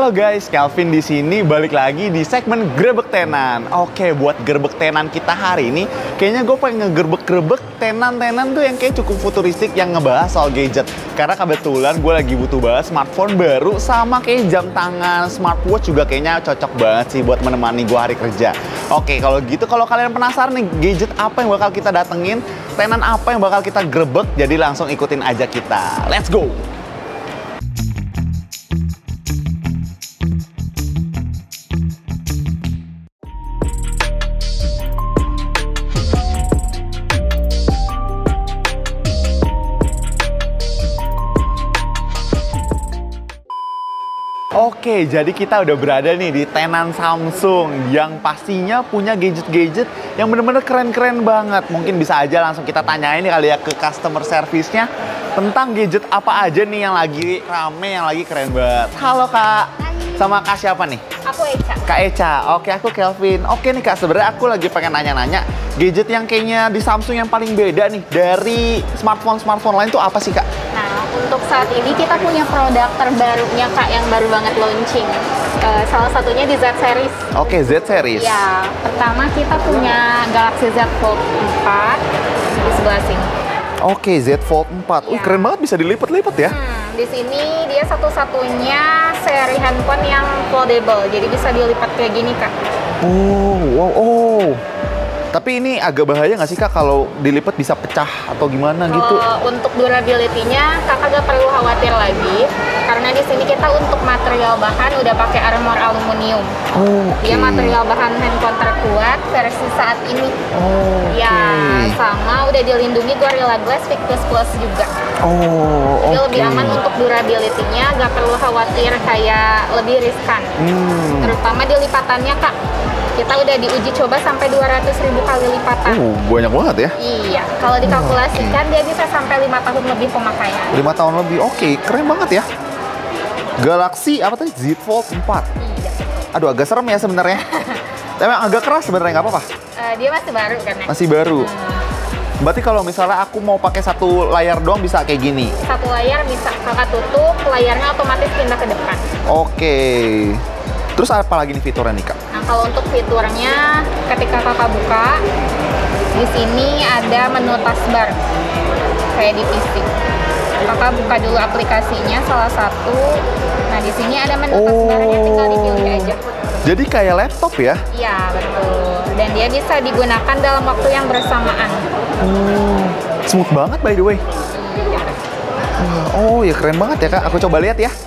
Halo guys, Calvin di sini balik lagi di segmen Grebek Tenan. Oke, buat Grebek Tenan kita hari ini, kayaknya gue pengen ngegerebek-gerebek tenan-tenan tuh yang kayak cukup futuristik yang ngebahas soal gadget. Karena kebetulan gue lagi butuh bahas smartphone baru sama kayak jam tangan, smartwatch juga kayaknya cocok banget sih buat menemani gue hari kerja. Oke, kalau gitu kalau kalian penasaran nih gadget apa yang bakal kita datengin, tenan apa yang bakal kita grebek, jadi langsung ikutin aja kita. Let's go! Oke, jadi kita udah berada nih di tenan Samsung yang pastinya punya gadget-gadget yang bener-bener keren-keren banget. Mungkin bisa aja langsung kita tanyain nih kali ya ke customer service-nya tentang gadget apa aja nih yang lagi rame, yang lagi keren banget. Halo Kak, sama Kak siapa nih? Aku Eca. Kak Eca, oke aku Kelvin. Oke nih Kak, sebenarnya aku lagi pengen nanya-nanya gadget yang kayaknya di Samsung yang paling beda nih dari smartphone-smartphone lain tuh apa sih Kak? Nah, untuk saat ini kita punya produk terbarunya Kak yang baru banget launching. Salah satunya di Z Series. Oke, Z Series. Ya, pertama kita punya Galaxy Z Fold 4 di sebelah sini. Oke, Z Fold 4. Ya. Keren banget bisa dilipat-lipat ya. Di sini dia satu-satunya seri handphone yang foldable, jadi bisa dilipat kayak gini Kak. Oh, wow, oh. Tapi ini agak bahaya nggak sih Kak kalau dilipat bisa pecah atau gimana gitu? Untuk durability-nya Kakak gak perlu khawatir lagi, karena di sini kita untuk material bahan udah pakai armor aluminium. Oh, Dia material bahan handphone terkuat versi saat ini. Oh, Ya, sama udah dilindungi Gorilla Glass Victus Plus juga. Oh, Jadi lebih aman untuk durability-nya, gak perlu khawatir kayak lebih riskan. Terutama di lipatannya Kak. Kita udah diuji coba sampai 200.000 kali lipatan. Banyak banget ya? Iya, kalau dikalkulasikan dia bisa sampai 5 tahun lebih pemakaian. 5 tahun lebih, oke, keren banget ya. Galaxy apa tadi? Z Fold 4. Iya. Aduh, agak serem ya sebenarnya. Tapi agak keras sebenarnya, nggak apa-apa. Dia masih baru kan ya? Masih baru. Berarti kalau misalnya aku mau pakai satu layar doang bisa kayak gini? Satu layar bisa, Kakak tutup, layarnya otomatis pindah ke depan. Oke. Terus apa lagi nih fiturnya nih Kak? Nah, kalau untuk fiturnya, ketika Kakak buka, di sini ada menu taskbar, kayak di PC. Kakak buka dulu aplikasinya, salah satu. Nah, di sini ada menu taskbarnya, tinggal dipilih aja. Jadi kayak laptop ya? Iya, betul. Dan dia bisa digunakan dalam waktu yang bersamaan. Smooth banget by the way. Iya. Oh ya keren banget ya Kak, aku coba lihat ya.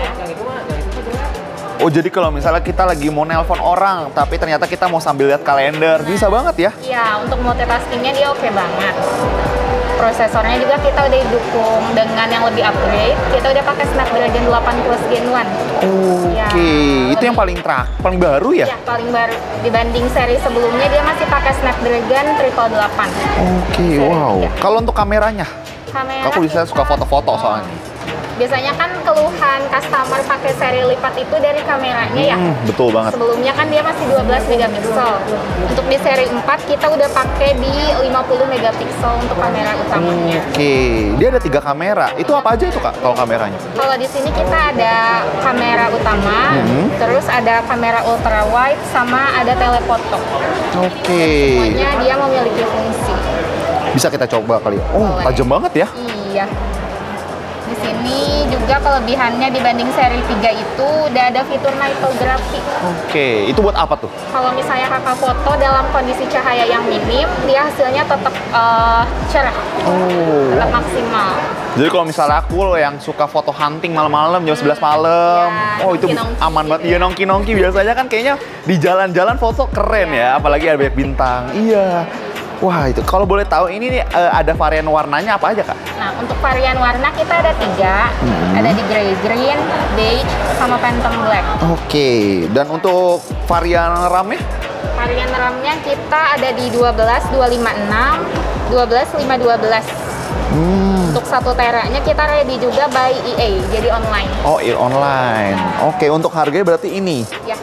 Oh jadi kalau misalnya kita lagi mau nelpon orang, tapi ternyata kita mau sambil lihat kalender, bisa banget ya? Iya, untuk multitaskingnya dia oke banget. Prosesornya juga kita udah didukung dengan yang lebih upgrade. Kita udah pakai Snapdragon 8 Plus Gen 1. Oke, itu yang paling baru ya? Iya, paling baru. Dibanding seri sebelumnya dia masih pakai Snapdragon 888. Oke, wow. Kalau untuk kameranya? Aku bisa suka foto-foto soalnya. Biasanya kan keluhan customer pakai seri lipat itu dari kameranya ya. Betul banget. Sebelumnya kan dia masih 12 megapiksel. Untuk di seri 4 kita udah pakai di 50 megapiksel untuk kamera utamanya. Oke, dia ada 3 kamera. Itu apa aja itu Kak kalau kameranya? Kalau di sini kita ada kamera utama, terus ada kamera ultra wide, sama ada telefoto. Oke. Semuanya dia memiliki fungsi. Bisa kita coba kali ya? Oh, Boleh. tajam banget ya? Iya. Di sini juga kelebihannya dibanding seri 3 itu udah ada fitur nightography. Oke, itu buat apa tuh? Kalau misalnya Kakak foto dalam kondisi cahaya yang minim, dia hasilnya tetap cerah. Tetap maksimal. Jadi kalau misalnya aku yang suka foto hunting malam-malam jam 11 malam, Ya, oh itu nongki-nongki aman banget. gitu Iya ya. nongki-nongki biasanya kan kayaknya di jalan-jalan foto keren ya, apalagi ada banyak bintang. Iya. Wah itu kalau boleh tahu ini nih ada varian warnanya apa aja Kak? Nah untuk varian warna kita ada 3, ada di grey green, beige, sama phantom black. Oke, dan untuk varian RAM-nya? Varian RAM-nya kita ada di 12, 256, 12, 512. Untuk 1 teranya kita ready juga by EA, jadi online. Oh, online. Oke, untuk harganya berarti ini? Ya, range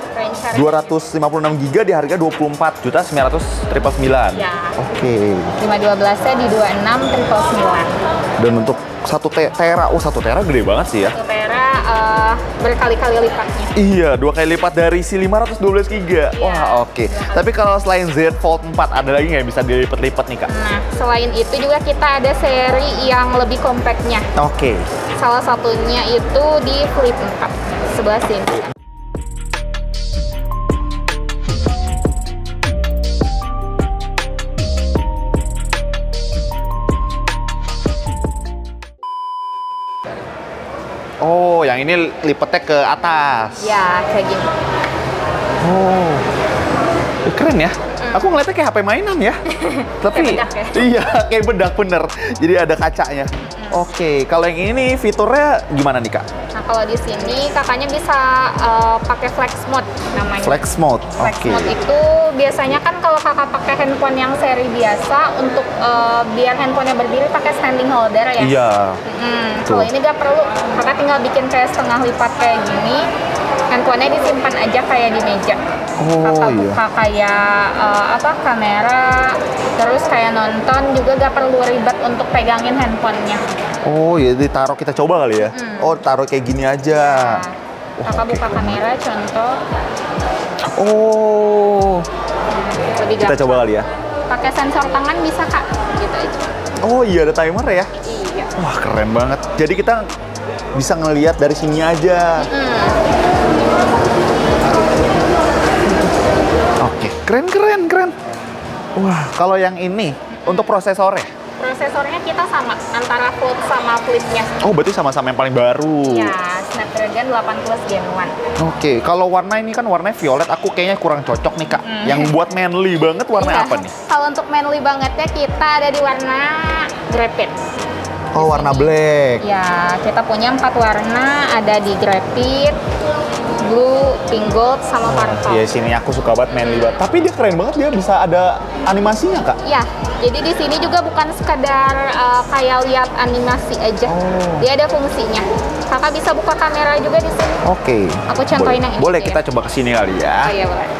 256 GB di harga 24.900.999. Ya. Oke. 512-nya di 26.999. Dan untuk 1 tera, oh 1 tera gede banget sih ya. 1 tera berkali-kali lipatnya. Iya, 2 kali lipat dari si 512 GB. Iya. Wah, oke. Tapi kalau selain Z Fold 4 ada lagi nggak yang bisa dilipat-lipat nih, Kak? Nah, selain itu juga kita ada seri yang lebih kompaknya. Oke. Salah satunya itu di Flip 4. Sebelah sini. Oh, yang ini lipetnya ke atas. Ya, kayak gini. Oh, keren ya. Aku ngeliatnya kayak HP mainan ya. Tapi Kayak bedak ya? iya, kayak bedak bener. Jadi ada kacanya. Oke, kalau yang ini fiturnya gimana nih, Kak? Nah, kalau di sini kakaknya bisa pakai flex mode namanya. Flex mode. Flex Oke. mode itu biasanya kan kalau kakak pakai handphone yang seri biasa untuk biar handphonenya berdiri pakai standing holder ya. Iya. Kalau ini nggak perlu, kakak tinggal bikin kayak setengah lipat kayak gini. Handphonenya disimpan aja kayak di meja. Oh, Kakak iya. buka kayak kamera, terus kayak nonton juga nggak perlu ribet untuk pegangin handphonenya. Oh, ya ditaruh, kita coba kali ya. Oh, taruh kayak gini aja. Nah, kakak buka kamera contoh. Oh. Lebih Kita gampang. coba kali ya. Pakai sensor tangan bisa kak, gitu aja. Oh, iya ada timer ya. Iya. Wah, keren banget. Jadi kita bisa ngelihat dari sini aja. Oke, keren. Wah, kalau yang ini untuk prosesornya. Prosesornya kita sama antara Fold sama Flip-nya. Oh, berarti sama-sama yang paling baru. Ya, Snapdragon 8 Plus Gen 1. Oke, kalau warna ini kan warnanya violet, aku kayaknya kurang cocok nih, Kak. Yang buat manly banget warna Iya. apa nih? Kalau untuk manly bangetnya kita ada di warna graphite. Oh, warna black. Ya, kita punya 4 warna, ada di graphite, blue, pink gold, sama purple. Iya, sini aku suka banget manly banget. Tapi dia keren banget, dia bisa ada animasinya, Kak. Ya, jadi di sini juga bukan sekadar kayak lihat animasi aja. Oh. Dia ada fungsinya. Kakak bisa buka kamera juga di sini. Oke. Aku contohin yang ini Boleh aja kita ya. coba ke sini kali Oh ya. iya boleh.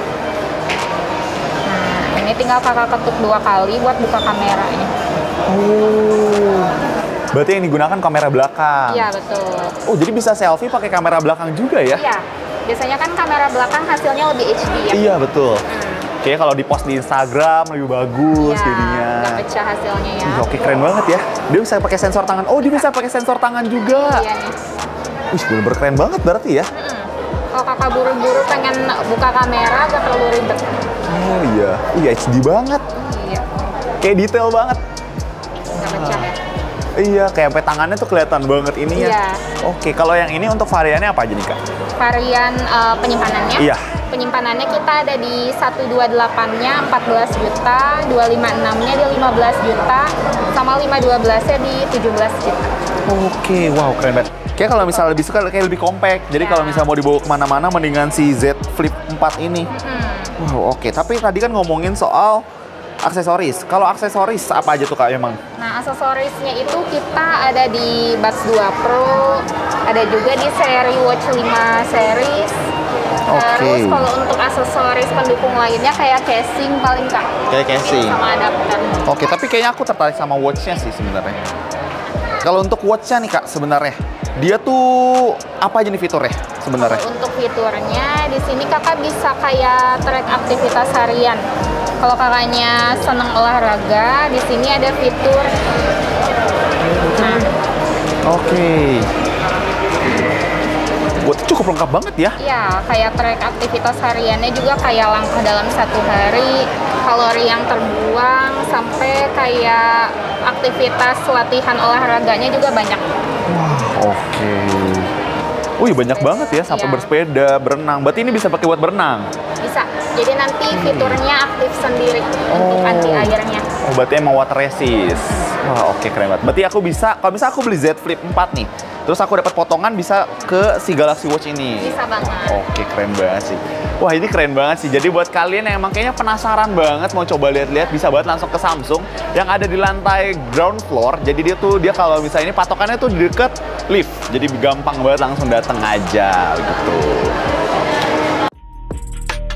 Nah, ini tinggal kakak ketuk 2 kali buat buka kameranya. Oh. Berarti yang digunakan kamera belakang. Iya betul. Oh, jadi bisa selfie pakai kamera belakang juga ya? Iya. Biasanya kan kamera belakang hasilnya lebih HD ya. Iya, betul. Kayaknya kalau di-post di Instagram lebih bagus Iya, jadinya. nggak pecah hasilnya ya. Ih, oke, keren banget ya. Dia bisa pakai sensor tangan. Oh, dia bisa pakai sensor tangan juga. Iya nih. Wih, bener-bener keren banget berarti ya. Kalau kakak buru-buru pengen buka kamera gak perlu ribet. Oh iya. Iya, HD banget. Iya. Kayak detail banget. Nggak pecah ya. Iya, kayak sampai tangannya tuh kelihatan banget ini ya. Iya. Oke, kalau yang ini untuk variannya apa aja nih, Kak? Varian penyimpanannya. Iya. Penyimpanannya kita ada di 128-nya 14 juta, 256-nya di 15 juta, sama 512-nya di 17 juta. Oke, wow, keren banget. Kayak kalau misalnya lebih suka kayak lebih compact. Jadi Ya. kalau misalnya mau dibawa kemana-mana mendingan si Z Flip 4 ini. Wow, oke. Tapi tadi kan ngomongin soal aksesoris. Kalau aksesoris apa aja tuh, Kak, emang? Nah, aksesorisnya itu kita ada di Buds 2 Pro, ada juga di seri Watch 5 series. Terus Oke. kalau untuk aksesoris pendukung lainnya kayak casing paling kak. Kayak casing. Sama adapter. Oke, tapi kayaknya aku tertarik sama watch-nya sih sebenarnya. Kalau untuk watch-nya nih, Kak, sebenarnya dia tuh apa aja nih fiturnya sebenarnya? Kalau untuk fiturnya di sini kakak bisa kayak track aktivitas harian. Kalau kakaknya seneng olahraga, di sini ada fitur. Nah, Oke. Buat cukup lengkap banget ya. ya kayak track aktivitas hariannya juga kayak langkah dalam 1 hari, kalori yang terbuang, sampai kayak aktivitas latihan olahraganya juga banyak. Wah, oke. Wih, banyak banget ya, sampai Iya. bersepeda, berenang. Berarti ini bisa pakai buat berenang. Bisa. Jadi nanti fiturnya aktif sendiri untuk anti airnya. Oh, berarti emang water resist. Wah, oke, keren banget. Berarti aku bisa, kalau misalnya aku beli Z Flip 4 nih, terus aku dapat potongan bisa ke si Galaxy Watch ini. Bisa banget. Oke, keren banget sih. Wah, ini keren banget sih. Jadi buat kalian yang emang kayaknya penasaran banget mau coba lihat-lihat, bisa banget langsung ke Samsung yang ada di lantai ground floor. Jadi dia kalau misalnya ini patokannya tuh di deket lift. Jadi gampang banget langsung datang aja gitu.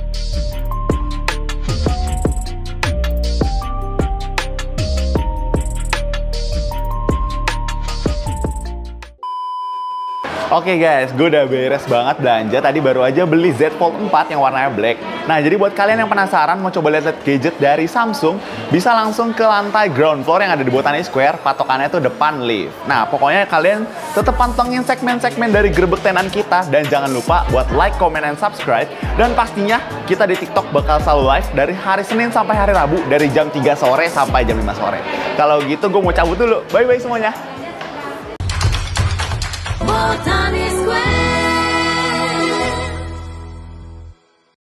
Oke guys, gue udah beres banget belanja. Tadi baru aja beli Z Fold 4 yang warnanya black. Nah, jadi buat kalian yang penasaran mau coba lihat gadget dari Samsung, bisa langsung ke lantai ground floor yang ada di Botani Square. Patokannya tuh depan lift. Nah, pokoknya kalian tetap pantengin segmen-segmen dari Grebek Tenan kita. Dan jangan lupa buat like, comment, and subscribe. Dan pastinya kita di TikTok bakal selalu live dari hari Senin sampai hari Rabu. Dari jam 3 sore sampai jam 5 sore. Kalau gitu gue mau cabut dulu. Bye-bye semuanya. Botani Square.